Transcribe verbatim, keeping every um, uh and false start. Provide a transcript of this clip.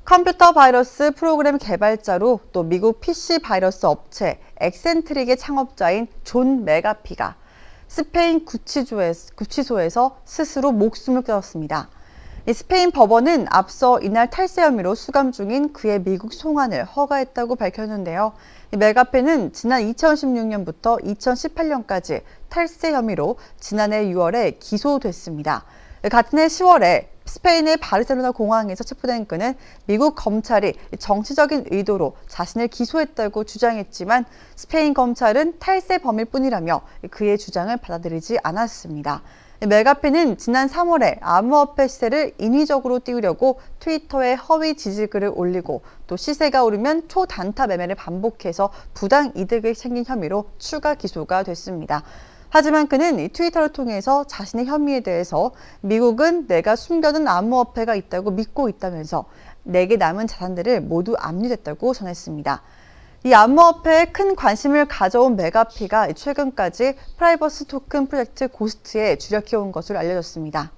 컴퓨터 바이러스 프로그램 개발자로 또 미국 피씨 바이러스 업체 엑센트릭의 창업자인 존 맥아피가 스페인 구치소에서, 구치소에서 스스로 목숨을 끊었습니다. 스페인 법원은 앞서 이날 탈세 혐의로 수감 중인 그의 미국 송환을 허가했다고 밝혔는데요. 맥아피는 지난 이천십육 년부터 이천십팔 년까지 탈세 혐의로 지난해 유월에 기소됐습니다. 같은 해 시월에 스페인의 바르셀로나 공항에서 체포된 그는 미국 검찰이 정치적인 의도로 자신을 기소했다고 주장했지만 스페인 검찰은 탈세 범일 뿐이라며 그의 주장을 받아들이지 않았습니다. 맥아피는 지난 삼월에 암호화폐 시세를 인위적으로 띄우려고 트위터에 허위 지지글을 올리고 또 시세가 오르면 초단타 매매를 반복해서 부당 이득을 챙긴 혐의로 추가 기소가 됐습니다. 하지만 그는 이 트위터를 통해서 자신의 혐의에 대해서 미국은 내가 숨겨둔 암호화폐가 있다고 믿고 있다면서 내게 남은 자산들을 모두 압류됐다고 전했습니다. 이 암호화폐에 큰 관심을 가져온 맥아피가 최근까지 프라이버시 토큰 프로젝트 고스트에 주력해온 것으로 알려졌습니다.